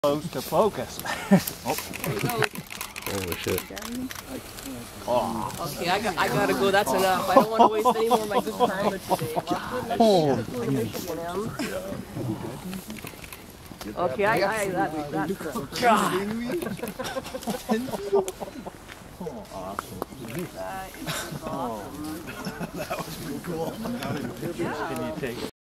Close to focus. Oh. Holy shit. Oh. Okay, I gotta go. That's enough. I don't want to waste any more of my good karma today. Okay, that's God. Awesome. That is awesome. That was pretty cool. Yeah. Can you take it?